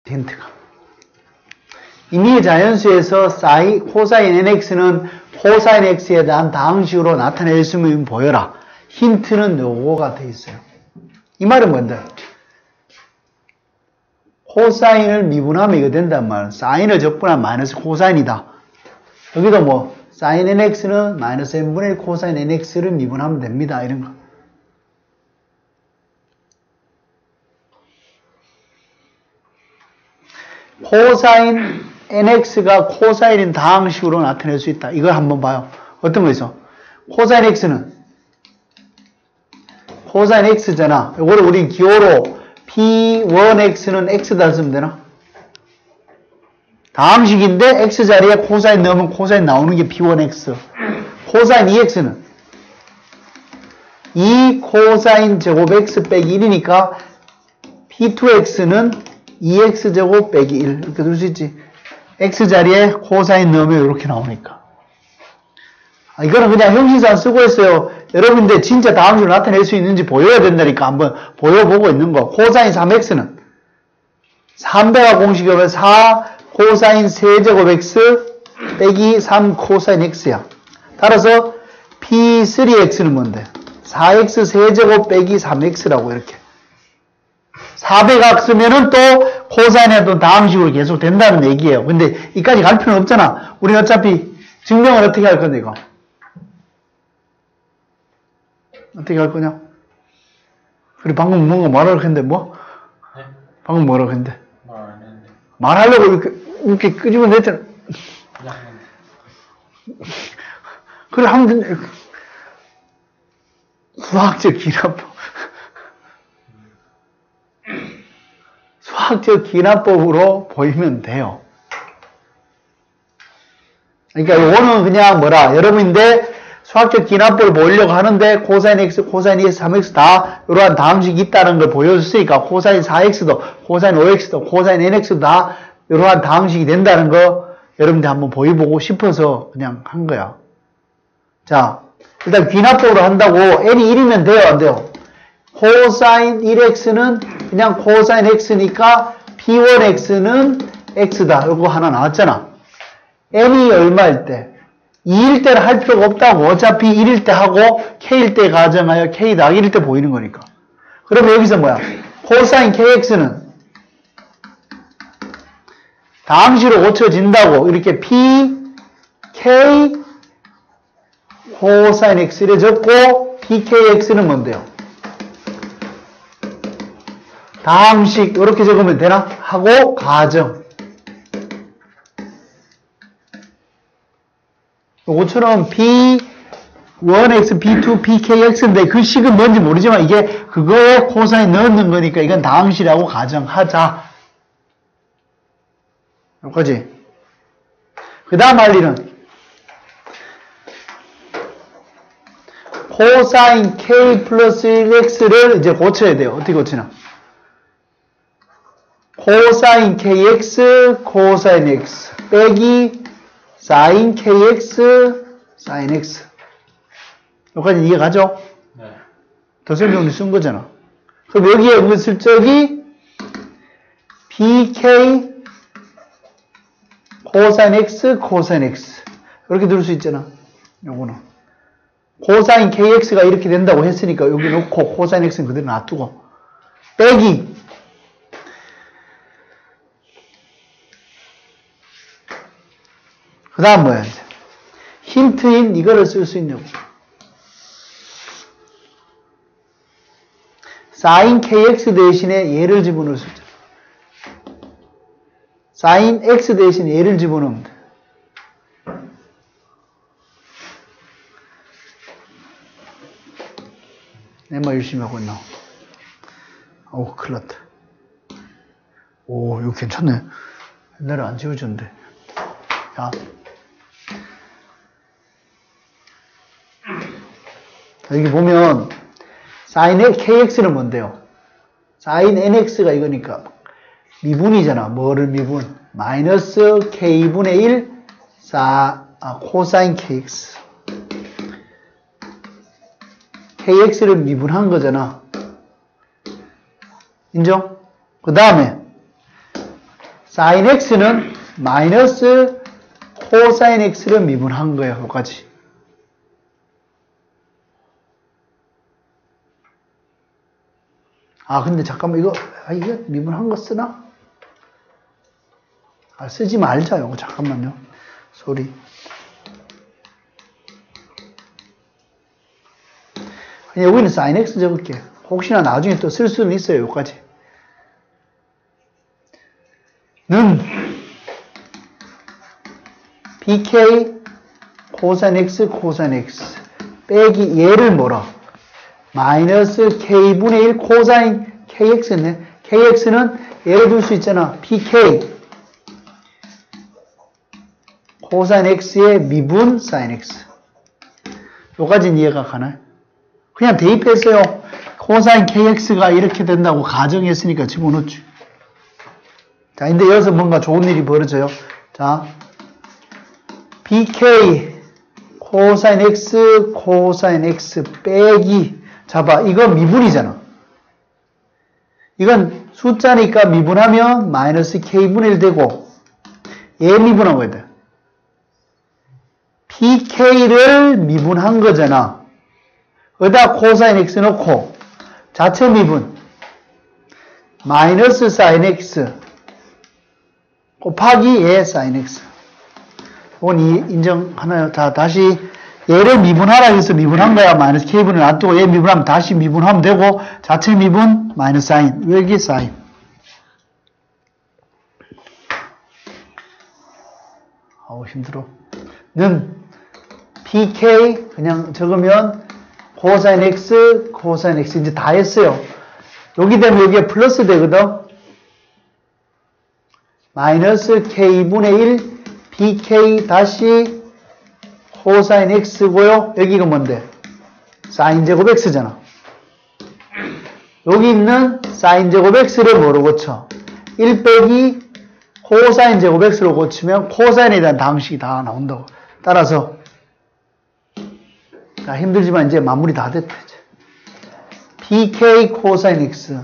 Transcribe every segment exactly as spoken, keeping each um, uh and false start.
힌트가. 이미 자연수에서 사이, 코사인 nx는 코사인 x에 대한 다항식으로 나타낼 수 있으면 보여라. 힌트는 요거가 돼 있어요. 이 말은 뭔데? 코사인을 미분하면 이거 된단 말이야. 사인을 적분하면 마이너스 코사인이다. 여기도 뭐 사인 nx는 마이너스 n분의 일 코사인 nx를 미분하면 됩니다. 이런 거. 코사인 nx가 코사인인 다항식으로 나타낼 수 있다. 이걸 한번 봐요. 어떤 거 있어? 코사인 x는 코사인 x잖아. 이거를 우리 기호로 피 원 엑스는 x다 쓰면 되나? 다항식인데 x 자리에 코사인 넣으면 코사인 나오는 게 피 원 엑스. 코사인 이 엑스는 이 코사인 제곱 x 빼기 일이니까 피 투 엑스는 이 엑스 제곱 빼기 일 이렇게 쓸 수 있지. x 자리에 코사인 넣으면 이렇게 나오니까. 아, 이거는 그냥 형식상 쓰고 있어요. 여러분들 진짜 다항식으로 나타낼 수 있는지 보여야 된다니까 한번 보여보고 있는 거. 코사인 삼 엑스는 삼 배가 공식이 오면 사 코사인 세제곱 x 빼기 삼 코사인 x야. 따라서 피 쓰리 엑스는 뭔데? 사 엑스 세제곱 빼기 삼 엑스라고 이렇게. 사 배각 쓰면은 또 코사인에도 다항식으로 계속 된다는 얘기예요. 근데 이까지 갈 필요는 없잖아. 우리는 어차피 증명을 어떻게 할 건데 이거? 어떻게 할 거냐? 우리 방금 뭔가 말하려고 했는데 뭐? 네? 방금 뭐라고 했는데? 말 안 했는데. 말하려고 이렇게, 이렇게 끄집어 냈잖아. 그래, 하면 된다. 수학적 기납법. 수학적 기납법으로 보이면 돼요. 그러니까 이거는 그냥 뭐라, 여러분인데 수학적 기납법을 보이려고 하는데 코사인 x, 코사인 이 엑스, 삼 엑스 다 이러한 다항식이 있다는 걸 보여줬으니까 코사인 사 엑스도, 코사인 오 엑스도, 코사인 nx도 다 이러한 다항식이 된다는 거 여러분들 한번 보여보고 싶어서 그냥 한 거야. 자, 일단 귀납법으로 한다고 n이 일이면 돼요, 안 돼요? 코사인 일 엑스는 그냥 코사인 x니까 피 원 엑스는 x다. 이거 하나 나왔잖아. n이 얼마일 때? 이일 때는 할 필요가 없다고. 어차피 일일 때 하고 k일 때 가정하여 k 더하기 일일 때 보이는 거니까. 그러면 여기서 뭐야? 코사인 kx는 다항식으로 고쳐진다고. 이렇게 p, k, 코사인 x를 적고 pkx는 뭔데요? 다항식 이렇게 적으면 되나? 하고 가정. 요것처럼 피 원 엑스, 피 투, 피케이엑스인데 그 식은 뭔지 모르지만 이게 그거에 코사인 넣는 거니까 이건 다항식이라고 가정하자. 그지? 그 다음 할 일은 코사인 k 플러스 일 엑스를 이제 고쳐야 돼요. 어떻게 고치나? 코사인 kx, 코사인 x 빼기 사인 kx, 사인 x. 여기까지 이해가죠? 네. 더 설명을 쓴 거잖아. 그럼 여기에 은근슬쩍이 pk 코사인 x, 코사인 x 이렇게 들을 수 있잖아. 요거는 코사인 kx가 이렇게 된다고 했으니까 여기 놓고 코사인 x는 그대로 놔두고 빼기 그 다음 뭐야 이제 힌트인 이거를 쓸 수 있냐고. 사인 kx 대신에 얘를 집어넣을 수 있잖아. 사인 x 대신에 얘를 집어넣으면 돼. 내 말 열심히 하고 있나? 어우, 큰일 났다. 오, 이거 괜찮네. 옛날에 안 지워졌는데. 자. 여기 보면, 사인 kx는 뭔데요? 사인 nx가 이거니까, 미분이잖아. 뭐를 미분? 마이너스 k분의 일, 사, 아, 코사인 kx. kx를 미분한 거잖아. 인정? 그 다음에 sin x는 마이너스 코사인 x를 미분한 거예요. 여기까지. 아, 근데 잠깐만, 이거, 아, 이거 미분한 거 쓰나? 아, 쓰지 말자, 요거. 잠깐만요. 소리. 그냥 여기는 sin x 적을게. 혹시나 나중에 또 쓸 수는 있어요, 요까지. 는, bk, 코사인 x, 코사인 x. 빼기 얘를 뭐라? 마이너스 k분의 일 코사인 kx네. kx는 예를 들 수 있잖아. pk 코사인 x의 미분 sin x. 요까지는 이해가 가나요? 그냥 대입했어요. 코사인 kx가 이렇게 된다고 가정했으니까 집어넣지. 자, 근데 여기서 뭔가 좋은 일이 벌어져요. 자, bk 코사인 x 코사인 x 빼기, 자 봐, 이거 미분이잖아. 이건 숫자니까 미분하면 마이너스 k분의 일 되고 얘 미분한 거야 돼. pk를 미분한 거잖아. 여기다 코사인 x 넣고 자체 미분 마이너스 sin x 곱하기 얘 sin x. 이건 인정하나요? 자, 다시 얘를 미분하라 해서 미분한 거야. 마이너스 k분을 놔두고 얘 미분하면 다시 미분하면 되고 자체 미분 마이너스 sin. 여기 sin. 아우 힘들어. 는 pk 그냥 적으면 코사인 x 코사인 x 이제 다 했어요. 여기 되면 여기에 플러스 되거든. 마이너스 k분의 일 bk 다시 코사인 x고요. 여기가 뭔데? 사인 제곱 x잖아. 여기 있는 사인 제곱 x를 뭐로 고쳐? 일 빼기 코사인 제곱 x로 고치면 코사인에 대한 방식이 다 나온다고. 따라서 자, 힘들지만 이제 마무리 다 됐다. 이제. pk 코사인 x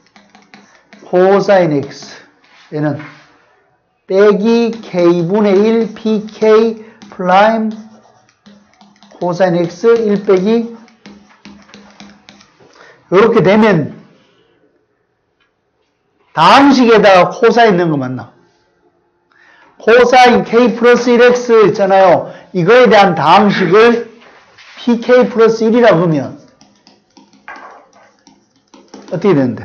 코사인 x 얘는 빼기 k분의 일 pk 프라임 코사인 x 일 빼기 이렇게 되면 다항식에다가 코사인 넣은 거 맞나? 코사인 k 플러스 일 x 있잖아요. 이거에 대한 다항식을 pk 플러스 일이라고 하면 어떻게 되는데?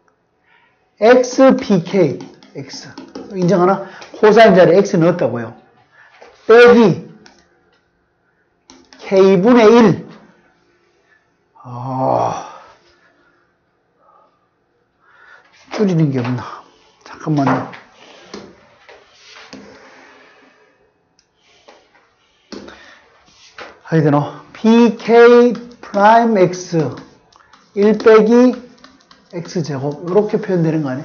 x pk x 인정하나? 코사인 자리에 x 넣었다고요. 빼기 k분의 일 아, 줄이는 게 없나? 잠깐만요. 해야 되나? pk 프라임 x 일 빼기 x제곱 이렇게 표현되는 거 아니에요?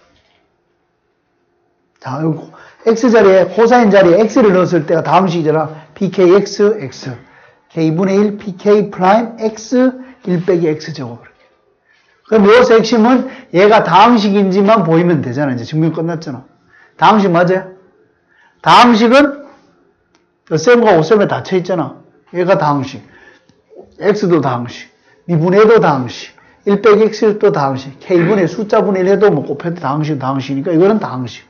자, 여기 x 자리에 코사인 자리에 x를 넣었을 때가 다음 식이잖아. pkx x k분의 일 pk 프라임 x 일 빼기 x제곱. 그럼 여기서 핵심은 얘가 다항식인지만 보이면 되잖아. 이제 증명 끝났잖아. 다항식 맞아요? 다항식은 쌤과 오쌤에 닫혀 있잖아. 얘가 다항식. x도 다항식. 미분해도 다항식. 일 빼기 x도 다항식. k분의 숫자분의 일 해도 뭐 곱해도 다항식, 다항식이니까 이거는 다항식.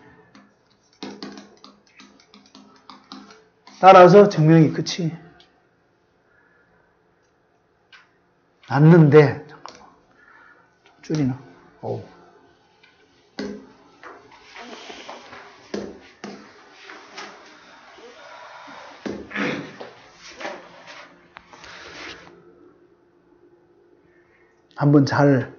따라서 증명이 끝이 났는데, 잠깐만. 줄이나? 오. 한번 잘,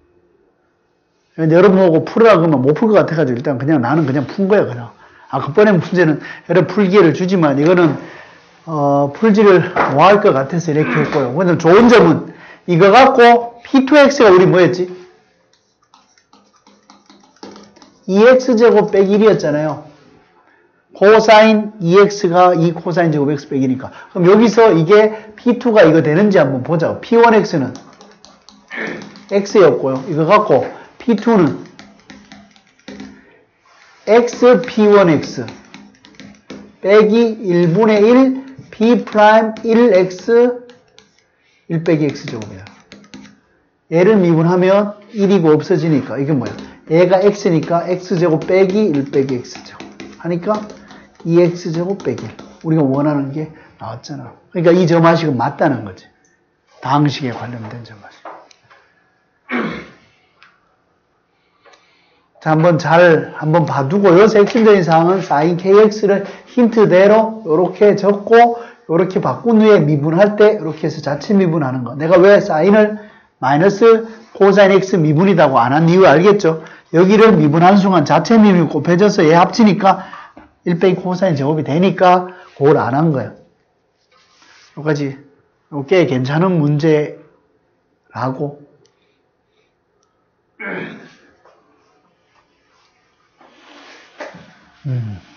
여러분하고 풀으라 그러면 못 풀 것 같아가지고 일단 그냥 나는 그냥 푼 거야, 그냥. 아, 끝번에 문제는 여러분 풀기회를 주지만 이거는, 어, 풀지를 뭐 할 것 같아서 이렇게 했고요. 근데 좋은 점은 이거 갖고 피 투 엑스가 우리 뭐였지? 이 엑스제곱 빼기 일이었잖아요. 코사인 이 엑스가 이 코사인 제곱 x 빼기 일이니까. 그럼 여기서 이게 피 투가 이거 되는지 한번 보자. 피 원 엑스는 x였고요. 이거 갖고 피 투는 x 피 원 엑스 빼기 일분의 일 p 프라임 일 엑스 일 빼기 x제곱이야. 얘를 미분하면 일이고 없어지니까 이게 뭐야? 얘가 x니까 x제곱 빼기 일 빼기 x제곱 하니까 이 엑스제곱 빼기 일. 우리가 원하는 게 나왔잖아. 그러니까 이 점화식은 맞다는 거지. 다항식에 관련된 점화식. 자, 한번 잘 한번 봐두고 여기서 핵심적인 사항은 사인 케이엑스를 힌트대로 이렇게 적고 이렇게 바꾼 후에 미분할 때 이렇게 해서 자체 미분하는 거. 내가 왜 사인을 마이너스 코사인 x 미분이라고 안 한 이유 알겠죠? 여기를 미분하는 순간 자체 미분이 곱해져서 얘 합치니까 일 빼기 코사인 제곱이 되니까 그걸 안 한 거야. 여기까지 꽤 괜찮은 문제라고. 음.